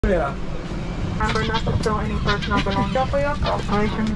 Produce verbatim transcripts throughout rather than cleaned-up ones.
Remember not to throw any personal belongings. Operation.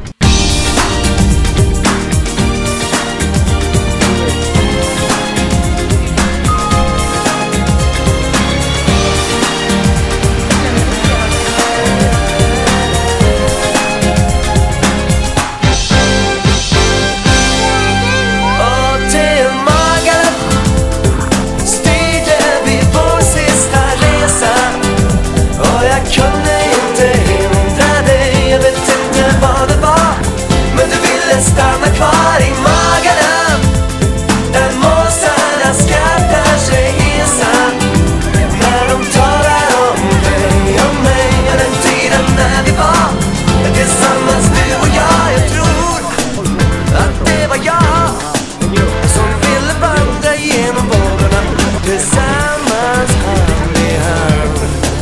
Stanna kvar i magen, där måsarna skrattar sig ensamt när de talar om dig och mig och den tiden när vi var tillsammans, du och jag. Jag tror att det var jag som ville vandra genom vågorna tillsammans, hand i hand.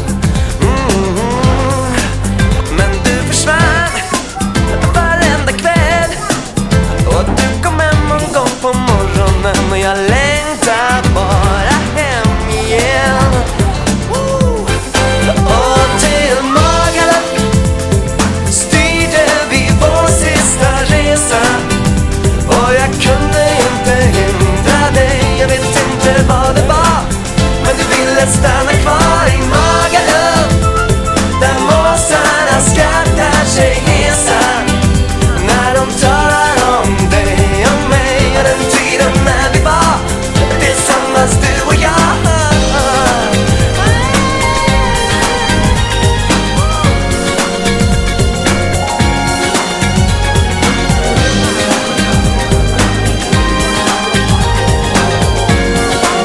Mm-hmm. Men du försvann varenda kväll och du kom hem en gång på morgonen och jag längtar bara hem igen. Woo! Och till Magaluf styrde vi vår sista resa och jag kunde inte hindra dig. Jag vet inte vad det var, men du ville stanna kvar i Magaluf, där måsarna skrattar sig ensamt när de talar om dig och mig och den tiden när vi var tillsammans, du och jag.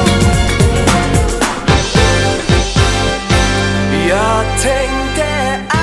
Jag tänkte